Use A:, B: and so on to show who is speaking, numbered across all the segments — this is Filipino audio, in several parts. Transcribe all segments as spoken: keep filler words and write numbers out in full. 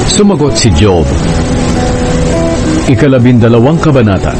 A: Sumagot si Job. Ikalabindalawang kabanata.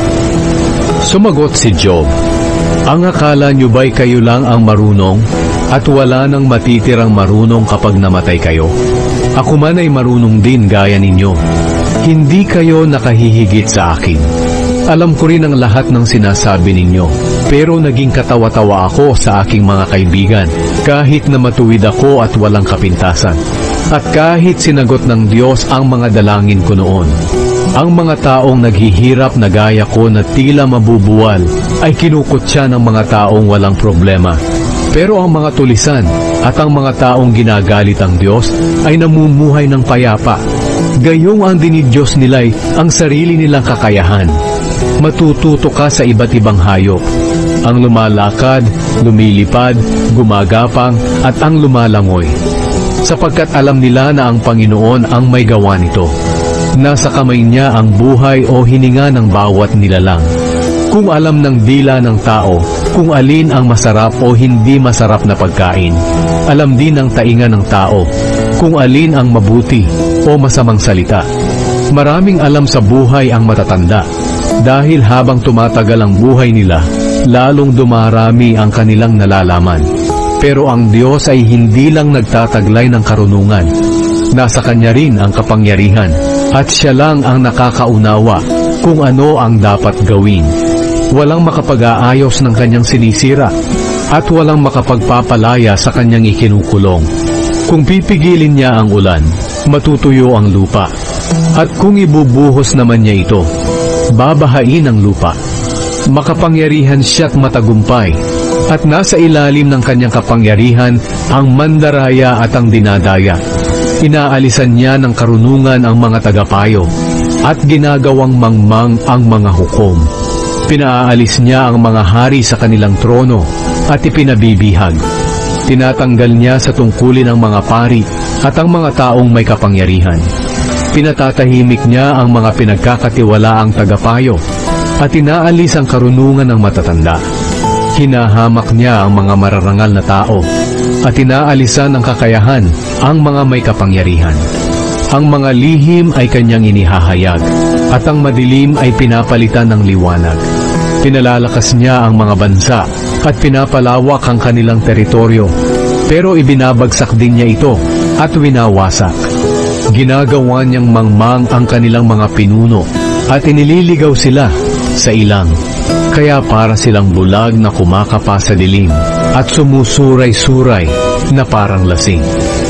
A: Sumagot si Job, ang akala nyo ba'y kayo lang ang marunong at wala nang matitirang marunong kapag namatay kayo? Ako man ay marunong din gaya ninyo. Hindi kayo nakahihigit sa akin. Alam ko rin ang lahat ng sinasabi ninyo, pero naging katawa-tawa ako sa aking mga kaibigan, kahit na matuwid ako at walang kapintasan. At kahit sinagot ng Diyos ang mga dalangin ko noon, ang mga taong naghihirap na gaya ko na tila mabubuwal ay kinukutya ng mga taong walang problema. Pero ang mga tulisan at ang mga taong ginagalit ang Diyos ay namumuhay ng payapa. Gayong ang dinidiyos nila'y ang sarili nilang kakayahan. Matututo ka sa iba't ibang hayop, ang lumalakad, lumilipad, gumagapang at ang lumalangoy, sapagkat alam nila na ang Panginoon ang may gawa nito. Nasa kamay niya ang buhay o hininga ng bawat nilalang. Kung alam ng dila ng tao kung alin ang masarap o hindi masarap na pagkain, alam din ng tainga ng tao kung alin ang mabuti o masamang salita. Maraming alam sa buhay ang matatanda, dahil habang tumatagal ang buhay nila, lalong dumarami ang kanilang nalalaman. Pero ang Diyos ay hindi lang nagtataglay ng karunungan. Nasa Kanya rin ang kapangyarihan, at Siya lang ang nakakaunawa kung ano ang dapat gawin. Walang makapag-aayos ng Kanyang sinisira, at walang makapagpapalaya sa Kanyang ikinukulong. Kung pipigilin Niya ang ulan, matutuyo ang lupa. At kung ibubuhos naman Niya ito, babahain ang lupa. Makapangyarihan Siya't matagumpay, at nasa ilalim ng Kanyang kapangyarihan ang mandaraya at ang dinadaya. Inaalisan Niya ng karunungan ang mga tagapayo, at ginagawang mangmang ang mga hukom. Pinaalis Niya ang mga hari sa kanilang trono, at ipinabibihag. Tinatanggal Niya sa tungkulin ang mga pari at ang mga taong may kapangyarihan. Pinatatahimik Niya ang mga pinagkakatiwalaang tagapayo, at inaalis ang karunungan ng matatanda. Hinahamak Niya ang mga mararangal na tao, at inaalisan ng kakayahan ang mga may kapangyarihan. Ang mga lihim ay Kanyang inihahayag, at ang madilim ay pinapalitan ng liwanag. Pinalalakas Niya ang mga bansa, at pinapalawak ang kanilang teritoryo, pero ibinabagsak din Niya ito, at winawasak. Ginagawa Niyang mangmang ang kanilang mga pinuno, at inililigaw sila sa ilang. Kaya para silang bulag na kumakapa sa dilim, at sumusuray-suray na parang lasing.